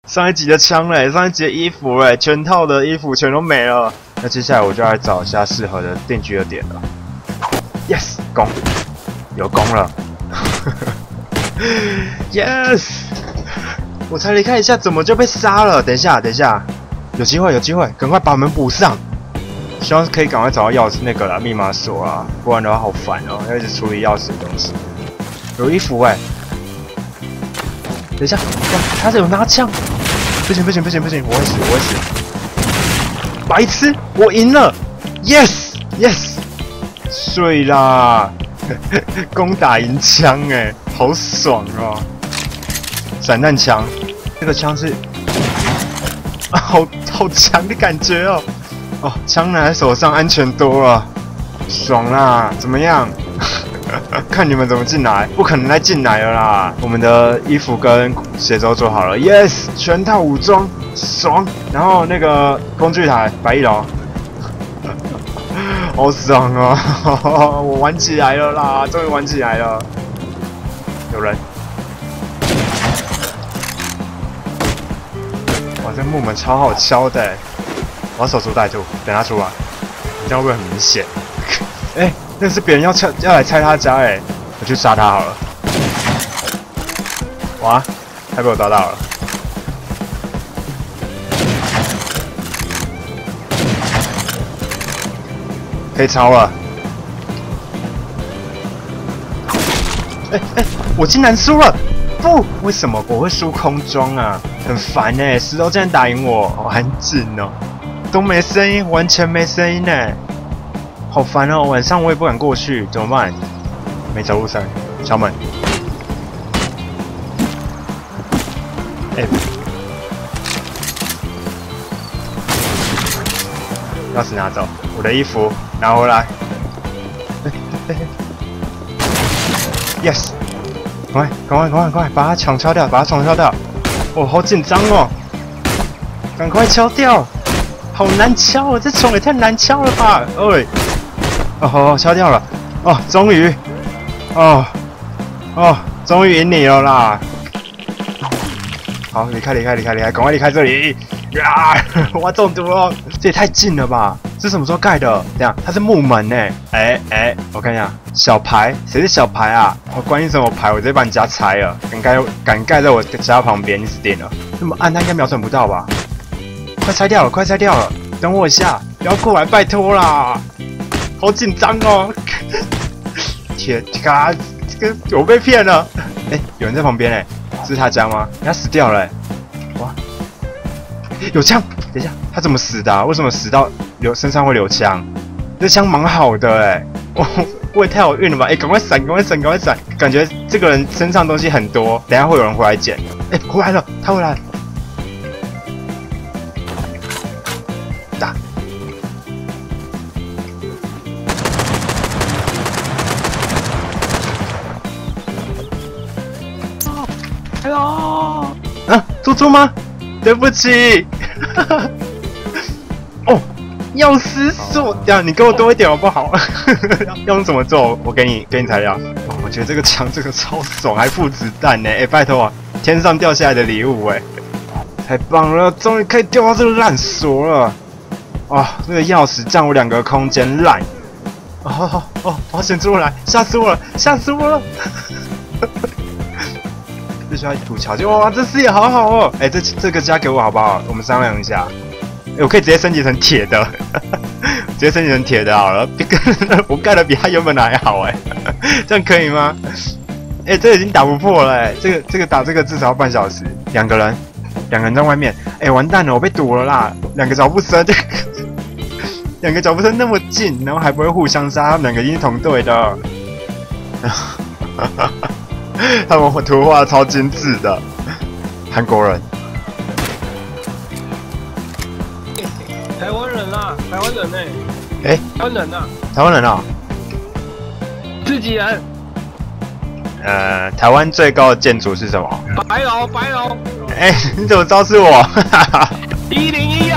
上一集的枪嘞，上一集的衣服嘞，全套的衣服全都没了。那接下来我就来找一下适合的定居的点了。Yes， 攻，有攻了。Yes， 我才离开一下，怎么就被杀了？等一下，等一下，有机会，有机会，赶快把门补上。希望可以赶快找到钥匙那个啦，密码锁啊，不然的话好烦哦，要一直处理钥匙的东西。有衣服等一下，哇，他是有拿枪，不行不行不行不行，我会死我会死！白痴，我赢了 ，yes yes， 睡啦，攻打银枪好爽哦！散弹枪，这个枪是，好强的感觉哦！哦，枪拿在手上安全多了，爽啦！怎么样？看你们怎么进来，不可能再进来了啦！我们的衣服跟鞋都做好了 ，yes， 全套武装，爽！然后那个工具台，110楼，好爽哦！我玩起来了啦，终于玩起来了。有人！哇，这木门超好敲的，我要守株待兔，等他出来，这样会不会很明显？那是别人要来拆他家我去杀他好了。哇，他被我抓到了。可以抄了。我竟然输了！不，为什么我会输空装啊？很烦石头竟然打赢我，好安静哦，都没声音，完全没声音好烦哦！晚上我也不敢过去，怎么办？没走路声，敲门。钥匙拿走，我的衣服拿回来。Yes， 赶快，把它敲掉，把它敲掉！我好紧张哦，赶快敲掉！好难敲哦，这虫也太难敲了吧！哦，敲掉了！哦，终于，终于赢你了啦！好，离开，赶快离开这里！呀，我要中毒了！这也太近了吧！这什么时候盖的？等下，它是木门我看一下，小牌，谁是小牌啊？我关你什么牌？我直接把你家拆了！敢盖在我家旁边，你死定了！那么暗，他应该瞄准不到吧？快拆掉了！等我一下，不要过来，拜托啦！好紧张哦！天啊，这个我被骗了！有人在旁边这是他家吗？他死掉了哇！有枪！等一下，他怎么死的为什么死到身上会流枪？这枪蛮好的我也太好运了吧！赶快闪！感觉这个人身上东西很多，等一下会有人回来捡。回来了，他回来了。打！Hello！ 猪猪吗？对不起。钥匙锁，这样你给我多一点好不好？要用怎么做？我给你材料。我觉得这个枪超爽，还附子弹拜托啊，天上掉下来的礼物太棒了，终于可以丢到这个烂锁了。这个钥匙占我2个空间烂。好险出来，吓死我了！必须要一吐巧劲，哇，这视野好好哦！这个家给我好不好？我们商量一下。我可以直接升级成铁的，直接升级成铁的好了。我盖的比他原本的还好这样可以吗？这已经打不破了这个打这个至少要半小时。2个人在外面，完蛋了，我被堵了啦！2个脚步声，2个脚步声那么近，然后还不会互相杀，他们2个一定是同队的。他们图画超精致的，韩国人。 台湾人啦，台湾人台湾人啊， 台湾人啊， 自己人。 台湾最高的建筑是什么？ 白楼。 你怎么知道是我？ 101